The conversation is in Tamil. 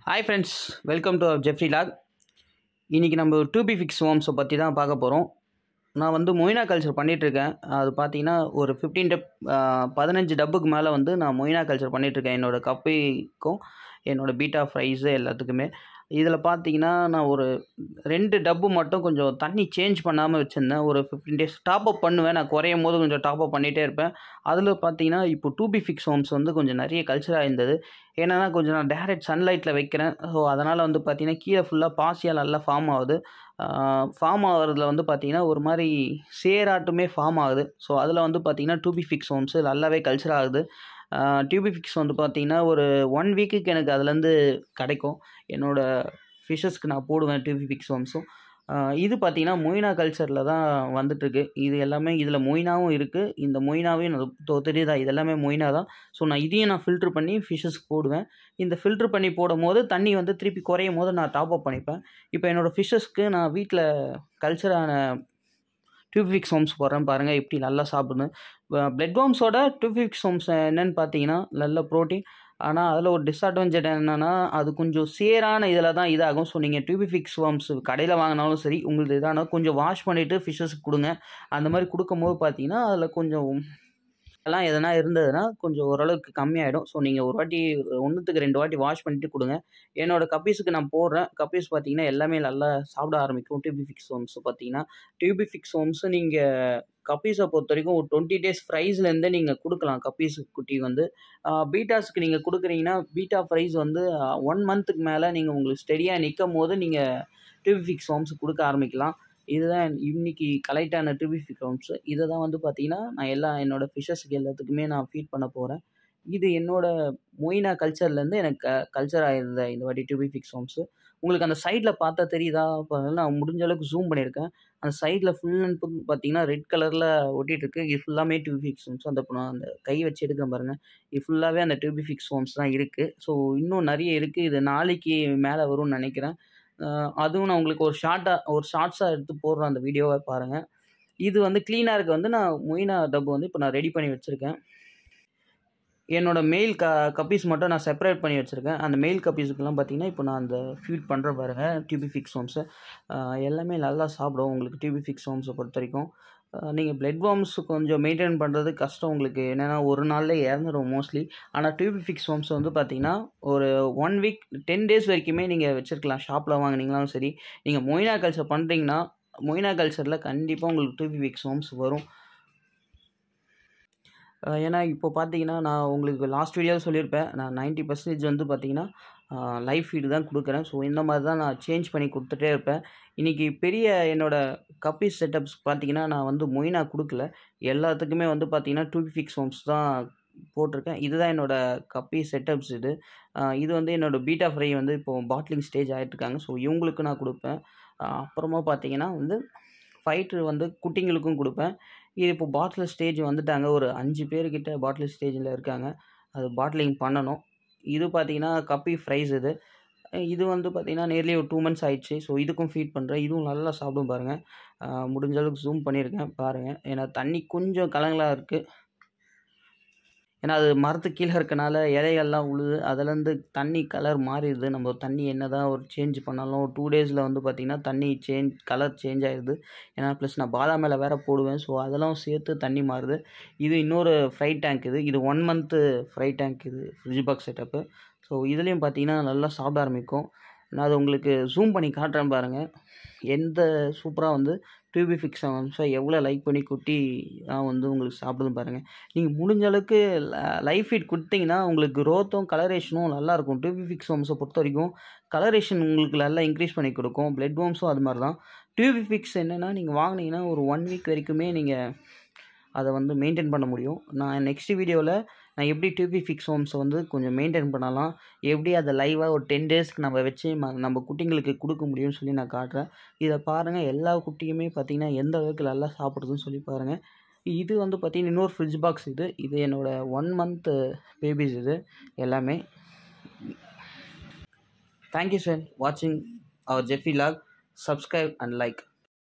Hi friends, welcome to Jeffrey log. இன்றைக்கி நம்ம டூபிஃபிக்ஸ் ஹோம்ஸை பற்றி தான் பார்க்க போகிறோம். நான் வந்து மொய்னா கல்ச்சர் பண்ணிகிட்ருக்கேன். அது பார்த்தீங்கன்னா ஒரு 15 டப்புக்கு மேலே வந்து நான் மொய்னா கல்ச்சர் பண்ணிகிட்ருக்கேன். என்னோடய கப்பிக்கும் என்னோடய பீட்டா ஃப்ரைஸு எல்லாத்துக்குமே. இதில் பார்த்தீங்கன்னா நான் ஒரு 2 டப்பு மட்டும் கொஞ்சம் தண்ணி சேஞ்ச் பண்ணாமல் வச்சுருந்தேன். ஒரு 15 டேஸ் டாப் அப் பண்ணுவேன். நான் குறையும் போது கொஞ்சம் டாப் அப் பண்ணிகிட்டே இருப்பேன். அதில் பார்த்தீங்கன்னா இப்போ டூபிஃபிக்ஸ் ஹோம்ஸ் வந்து கொஞ்சம் நிறைய கல்ச்சராக இருந்தது. ஏன்னா கொஞ்சம் நான் டேரெக்ட் சன்லைட்டில் வைக்கிறேன். ஸோ அதனால் வந்து பார்த்திங்கன்னா கீழே ஃபுல்லாக பாசியாக நல்லா ஃபார்ம் ஆகுது. ஃபார்ம் ஆகிறதுல வந்து பார்த்திங்கன்னா ஒரு மாதிரி சேராட்டுமே ஃபார்ம் ஆகுது. ஸோ அதில் வந்து பார்த்திங்கன்னா டூபிஃபிக்ஸ் ஹோம்ஸு நல்லாவே கல்ச்சர் ஆகுது. டியூபிஃபிக்ஸ் வந்து பார்த்திங்கன்னா ஒரு 1 வீக்குக்கு எனக்கு அதுலேருந்து கிடைக்கும். என்னோடய ஃபிஷ்ஷஸ்க்கு நான் போடுவேன் டியூபிஃபிக்ஸ் ஹோம்ஸும். இது பார்த்திங்கன்னா மொய்னா கல்ச்சரில் தான் வந்துட்டுருக்கு. இது எல்லாமே இதில் மொய்னாவும் இருக்குது. இந்த மொய்னாவையும் தெரியுதா, இது எல்லாமே மொய்னா தான். ஸோ நான் இதையும் நான் ஃபில்ட்ரு பண்ணி ஃபிஷ்ஷஸ்க்கு போடுவேன். இந்த ஃபில்ட்ரு பண்ணி போடும்போது தண்ணி வந்து திருப்பி குறையும் போது நான் டாப் அப் பண்ணிப்பேன். இப்போ என்னோடய ஃபிஷ்ஷஸ்க்கு நான் வீட்டில் கல்ச்சரான டூபிஃபிக்ஸ் ஹோம்ஸ் போடுறேன் பாருங்கள், எப்படி நல்லா சாப்பிடுன்னு. பிளட் வார்ம்ஸோட டூபிஃபிக்ஸ் ஹோம்ஸ் என்னென்னு பார்த்தீங்கன்னா நல்ல ப்ரோட்டீன். ஆனால் அதில் ஒரு டிஸ்அட்வான்டேஜ் என்னென்னா அது கொஞ்சம் சேரான இதில் தான் இதாகும். ஸோ நீங்கள் டூபிஃபிக்ஸ் ஹோம்ஸ் கடையில் வாங்கினாலும் சரி, உங்களுக்கு இதான கொஞ்சம் வாஷ் பண்ணிவிட்டு ஃபிஷ்ஷஸ்க்கு கொடுங்க. அந்த மாதிரி கொடுக்கும்போது பார்த்தீங்கன்னா அதில் கொஞ்சம் எல்லாம் எதனா இருந்ததுன்னா கொஞ்சம் ஓரளவுக்கு கம்மியாகிடும். ஸோ நீங்கள் ஒரு வாட்டி 1க்கு 2 வாட்டி வாஷ் பண்ணிட்டு கொடுங்க. என்னோடய கப்பீஸுக்கு நான் போடுறேன். கப்பீஸ் பார்த்தீங்கன்னா எல்லாமே நல்லா சாப்பிட ஆரம்பிக்கும். டூபிஃபிக்ஸ் ஹோம்ஸ் பார்த்தீங்கன்னா டூபிஃபிக்ஸ் ஹோம்ஸு நீங்கள் கப்பீஸை பொறுத்த வரைக்கும் ஒரு 20 டேஸ் ஃப்ரைஸ்லேருந்தே நீங்கள் கொடுக்கலாம். கப்பீஸ் குட்டி வந்து பீட்டாஸுக்கு நீங்கள் கொடுக்குறீங்கன்னா பீட்டா ஃப்ரைஸ் வந்து 1 மந்த்துக்கு மேலே நீங்கள் உங்களுக்கு ஸ்டெடியாக நிற்கும் போது நீங்கள் டூபிஃபிக்ஸ் ஹோம்ஸ் கொடுக்க ஆரம்பிக்கலாம். இதுதான் இன்றைக்கி கலெக்டான டூபிஃபிக்ஸ் ஹோம்ஸு. இதை தான் வந்து பார்த்திங்கன்னா நான் என்னோடய ஃபிஷ்ஷஸ்க்கு எல்லாத்துக்குமே நான் ஃபீட் பண்ண போகிறேன். இது என்னோடய மொய்னா கல்ச்சர்லேருந்து எனக்கு கல்ச்சர் ஆகிருந்த இந்த வாட்டி டூபிஃபிக்ஸ் ஹோம்ஸு. உங்களுக்கு அந்த சைடில் பார்த்தா தெரியுதா? நான் முடிஞ்ச அளவுக்கு ஜூம் பண்ணியிருக்கேன். அந்த சைடில் ஃபுல் அண்ட் ஃபுல் பார்த்தீங்கன்னா ரெட் கலரில் ஒட்டிகிட்ருக்கு. இது ஃபுல்லாமே டூபிஃபிக்ஸ் ஹோம்ஸ். அந்த கை வச்சு எடுக்கிறேன் பாருங்கள், இது ஃபுல்லாகவே அந்த டூபிஃபிக்ஸ் ஹோம்ஸ் தான் இருக்குது. ஸோ இன்னும் நிறைய இருக்குது. இது நாளைக்கு மேலே வரும்னு நினைக்கிறேன். அதுவும் நான் உங்களுக்கு ஒரு ஷார்ட்ஸாக எடுத்து போடுறேன். அந்த வீடியோவை பாருங்கள். இது வந்து க்ளீனாக இருக்க வந்து நான் மொய்னா டப்பு வந்து இப்போ நான் ரெடி பண்ணி வச்சுருக்கேன். என்னோடய மெயில் கப்பீஸ் மட்டும் நான் செப்பரேட் பண்ணி வச்சுருக்கேன். அந்த மெயில் கப்பீஸுக்கெல்லாம் பார்த்திங்கன்னா இப்போ நான் அந்த ஃபீட் பண்ணுறேன் பாருங்கள் டூபிஃபிக்ஸ் ஹோம்ஸை. எல்லாமே நல்லா சாப்பிடும் உங்களுக்கு டூபிஃபிக்ஸ் ஹோம்ஸை பொறுத்த வரைக்கும். நீங்கள் பிளட் வார்ம்ஸ் கொஞ்சம் மெயின்டைன் பண்ணுறது கஷ்டம் உங்களுக்கு. என்னென்னா ஒரு நாளில் இறந்துடும் மோஸ்ட்லி. ஆனால் டூபிஃபிக்ஸ் ஹோம்ஸ் வந்து பார்த்திங்கன்னா ஒரு 1 வீக் 10 டேஸ் வரைக்குமே நீங்கள் வச்சுருக்கலாம். ஷாப்பில் வாங்கினீங்களாலும் சரி. நீங்கள் மொய்னா கல்ச்சர் பண்ணுறீங்கன்னா மொய்னா கல்ச்சரில் கண்டிப்பாக உங்களுக்கு டூபிஃபிக்ஸ் ஹோம்ஸ் வரும். ஏன்னா இப்போ பார்த்தீங்கன்னா நான் உங்களுக்கு லாஸ்ட் வீடியோவில் சொல்லியிருப்பேன், நான் 90% வந்து பார்த்திங்கன்னா லைவ் ஃபீடு தான் கொடுக்குறேன். ஸோ இந்த மாதிரி தான் நான் சேஞ்ச் பண்ணி கொடுத்துட்டே இருப்பேன். இன்றைக்கி பெரிய என்னோடய கப்பீஸ் செட்டப்ஸ் பார்த்திங்கன்னா நான் வந்து மொய்னா கொடுக்கல. எல்லாத்துக்குமே வந்து பார்த்திங்கன்னா டூபிஃபிக்ஸ் ஹோம்ஸ் தான் போட்டிருக்கேன். இதுதான் என்னோடய கப்பீஸ் செட்டப்ஸ். இது வந்து என்னோடய பீட்டா ஃப்ரை வந்து இப்போது பாட்லிங் ஸ்டேஜ் ஆகிட்டுருக்காங்க. ஸோ இவங்களுக்கு நான் கொடுப்பேன். அப்புறமா பார்த்திங்கன்னா வந்து ஃபைட்ரு வந்து குட்டிங்களுக்கும் கொடுப்பேன். இது இப்போ பாட்டில் ஸ்டேஜ் வந்துட்டாங்க. ஒரு 5 பேர்கிட்ட பாட்டில் ஸ்டேஜில் இருக்காங்க. அது பாட்லிங் பண்ணணும். இது பார்த்திங்கன்னா கப்பி ஃப்ரைஸ். இது வந்து பார்த்திங்கன்னா நியர்லி ஒரு 2 மந்த்ஸ் ஆயிடுச்சு. ஸோ இதுக்கும் ஃபீட் பண்ணுறேன். இதுவும் நல்லா சாப்பிடும் பாருங்கள். முடிஞ்ச அளவுக்கு ஜூம் பண்ணியிருக்கேன் பாருங்கள். ஏன்னா தண்ணி கொஞ்சம் கலங்கலாக இருக்குது. ஏன்னா அது மரத்துக்கு கீழே இருக்கனால இலைகள்லாம் உழுது அதுலேருந்து தண்ணி கலர் மாறிடுது. நம்ம தண்ணி என்ன தான் ஒரு சேஞ்ச் பண்ணாலும் 2 டேஸில் வந்து பார்த்திங்கன்னா தண்ணி கலர் சேஞ்ச் ஆகிடுது. ஏன்னா ப்ளஸ் நான் பாதாம் மேலே வேறு போடுவேன். ஸோ அதெல்லாம் சேர்த்து தண்ணி மாறுது. இது இன்னொரு ஃப்ரை டேங்க். இது 1 மந்த்து ஃப்ரை டேங்க். இது ஃப்ரிட்ஜ் பாக்ஸ் செட்டப்பு. ஸோ இதுலேயும் பார்த்திங்கன்னா நல்லா சாப்பிட ஆரம்பிக்கும். நான் அது உங்களுக்கு ஜூம் பண்ணி காட்டுறேன் பாருங்கள். எந்த சூப்பராக வந்து டூபிஃபிக்ஸ் ஹோம்ஸை எவ்வளோ லைக் பண்ணி குட்டி வந்து உங்களுக்கு சாப்பிடுதுன்னு பாருங்கள். நீங்கள் முடிஞ்ச அளவுக்கு லைவ் ஃபீட் கொடுத்தீங்கன்னா உங்களுக்கு க்ரோத்தும் கலரேஷனும் நல்லாயிருக்கும். டூபிஃபிக்ஸ் ஹோம்ஸை பொறுத்த வரைக்கும் கலரேஷன் உங்களுக்கு நல்லா இன்க்ரீஸ் பண்ணி கொடுக்கும். பிளட் வார்ம்ஸும் அது மாதிரி தான். டூபிஃபிக்ஸ் என்னென்னா நீங்கள் வாங்கினீங்கன்னா ஒரு 1 வீக் வரைக்குமே நீங்கள் அதை வந்து மெயின்டைன் பண்ண முடியும். நான் நெக்ஸ்ட் வீடியோவில் நான் எப்படி டூபிஃபிக்ஸ் ஹோம்ஸை வந்து கொஞ்சம் மெயின்டைன் பண்ணலாம், எப்படி அதை லைவாக ஒரு 10 டேஸ்க்கு நம்ம வச்சு நம்ம குட்டிங்களுக்கு கொடுக்க முடியும்னு சொல்லி நான் காட்டுறேன். இதை பாருங்கள். எல்லா குட்டியுமே பார்த்திங்கன்னா எந்த அளவுக்கு நல்லா சாப்பிடுதுன்னு சொல்லி பாருங்கள். இது வந்து பார்த்திங்கன்னா இன்னொரு ஃப்ரிட்ஜ் பாக்ஸ். இது என்னோடய 1 மந்த் பேபிஸ். இது எல்லாமே. தேங்க்யூ சார் வாட்சிங் our Jeffrey log. Subscribe and like.